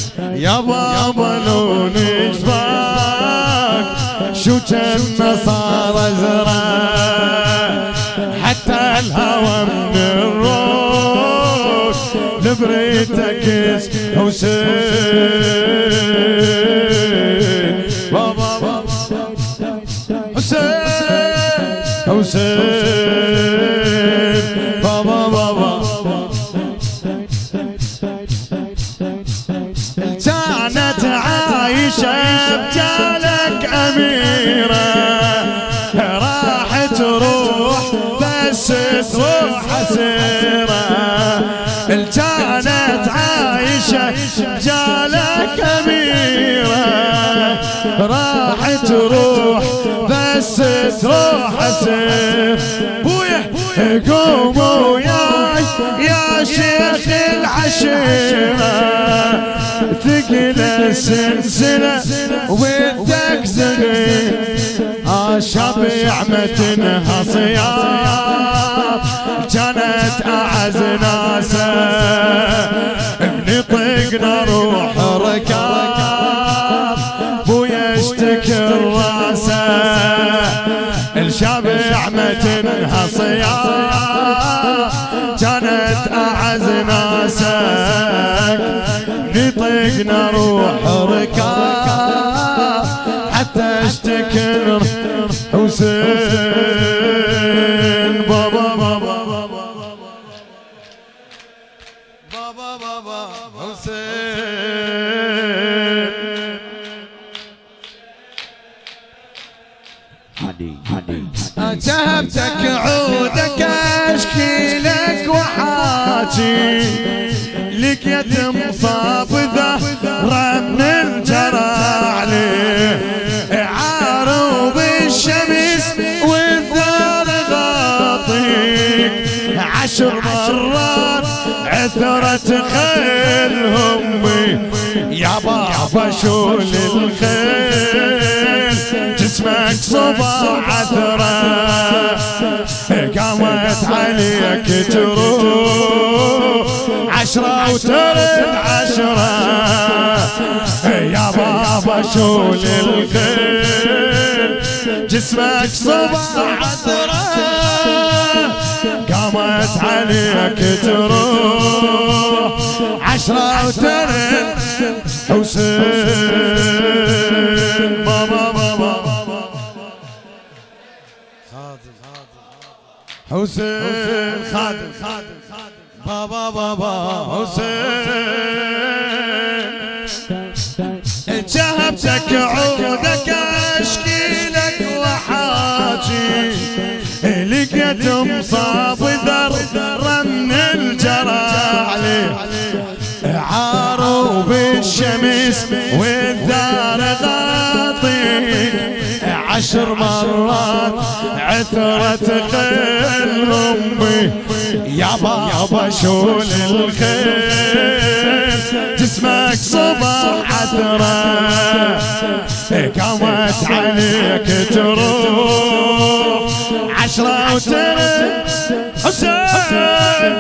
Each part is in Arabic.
يا بابا لو نشفاك شو كان صار ازرق حتى الهوى من الروح لبريتك حسين بابا حسين حسين بابا بابا كانت عايشة بجالك أميرة راح تروح بس تروح حسيرة كانت عايشة بجالك أميرة راح تروح بس تروح حسير بويا قوموا يا شيخ العشيرة ثقل السلسلة ودك زغير شبيع متنها صيام كانت أعز ناسه بنطقنا روح ركاب بويا اشتكي راسه الشبيع متنها صيام كانت أعز ناسك نطقنا روح ركاب حتى اشتكي حسين بابا بابا بابا بابا حسين جهبتك عودك اشكي لك وحاجي لقيت مصاب ذهره من الجرى عليه عاروا بالشمس والدار غاطيك 10 مرات عثرت خيل همي يا بابا شول الخيل جسمك صباح عثرة قامت عليك جروح 10 وترد 10 يا بابا شول الخيل جسمك صباح عثرة قامت عليك جروح 10 وترد حسين بابا بابا حسين خادم بابا بابا حسين جهبتك عودك اشكي لك وحاجي لقيت مصاب ذرة من الجرى عليه عاروا بالشمس والدار غاطيك 10 مرات عثرت خيل امي يا بابا شول الخيل جسمك صباح عثرة قامت عليك تروح 10 وترد حسين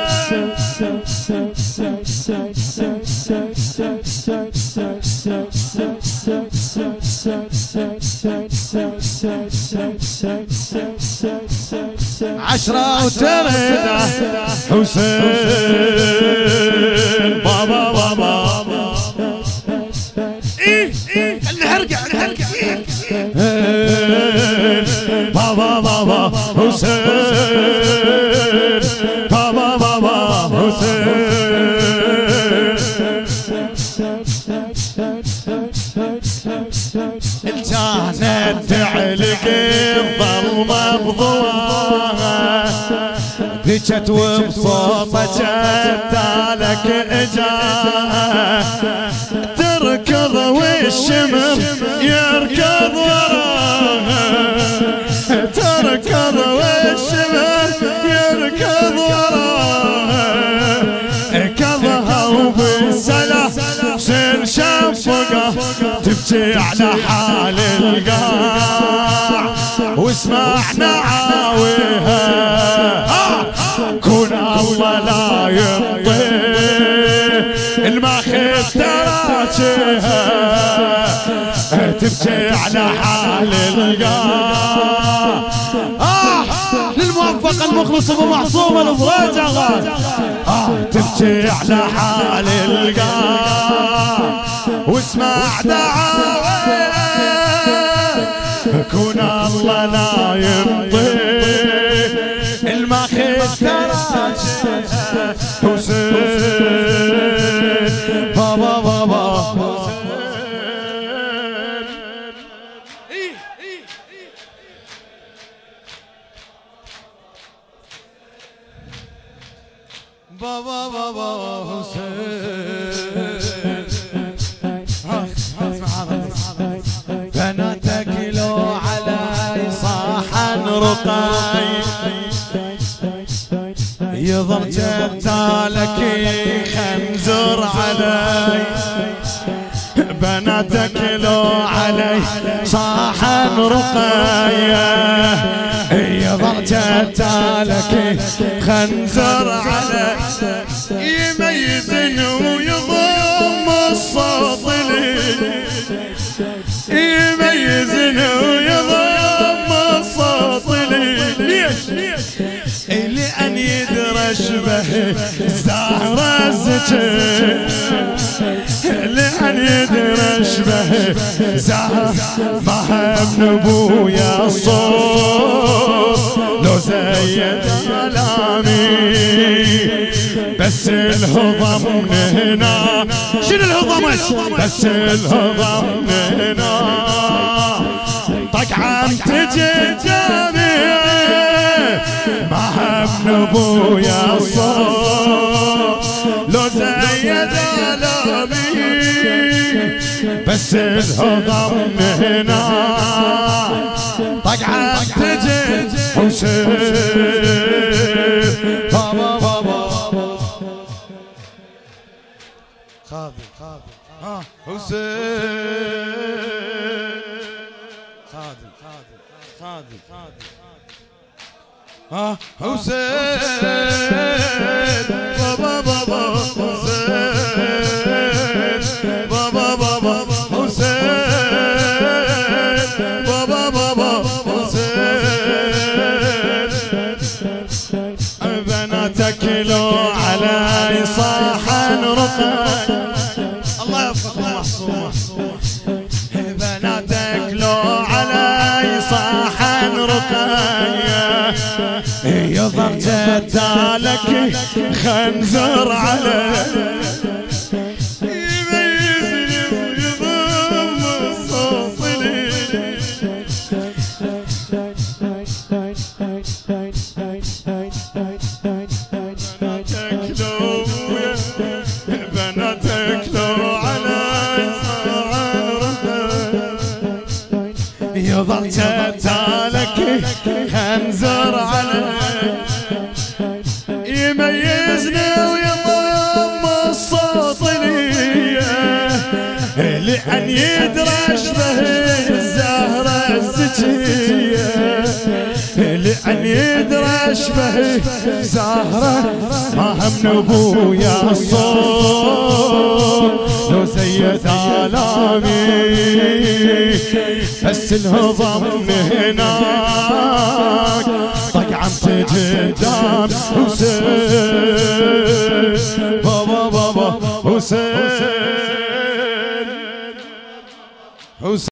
عشرة وترد حسين بابا بابا الهرقة بابا بابا حسين بابا بابا حسين كانت تعلق الظلمة بضواها بكت وبصوتها جدالك اجاها تركض والشمر يركض وراها تركض والشمر يركض وراها كظها وبالسلا حسين شفقه تبكي على حال القاع واسمعنا عاويها كون الله لا يرضي الماخذ تراك تحتاجها تبكي على حال القاع. للموفق المخلص ابو معصوم الفريج تبكي على حال القاع واسمع دعاوى كون الله لا يمضي الماخذ تراجع حسين بابا بابا بابا بابا حسين بناتك لو علي صاحن رقاي يظل جدالك خنزر علي بناتك لو علي صاحن رقاي يظل جدالك خنزر علي يميزن ويضم الصوت لي يميزن ويضم الصوت لي لأن يدرى شبه زهرة الزكي لأن يدرى شبه زهرة ما هم نبويا الصوت لو زيد كلامي بس الهضم من هنا شنو الهضم بس الهضم من هنا طق عم تجي جامي ما هم نبويا الصوت لو زيد كلامي بس الهضم من هنا طق عم تجي حسين بابا بابا خاذل حسين خاذل حسين بابا بابا حسين بابا بابا حسين بابا بابا حسين بناتك لو علي صاحن رقاي الله يوفقك محصوم بناتك لو علي صاحن رقاي يظهر جدالك خنزر علي يميزني ويضم الصوت لي بناتك لو علي صاحن رقاي يظهر جدالك خنزر علي يميزني ويضم الصوت لي لأن يدرى شبه الزهرة الزكية لأن يدرى شبه زهرة ما هم نبويا الصوت لو زيد آلامي بس الهضم من هناك طق عم تجي دام حسين بابا بابا حسين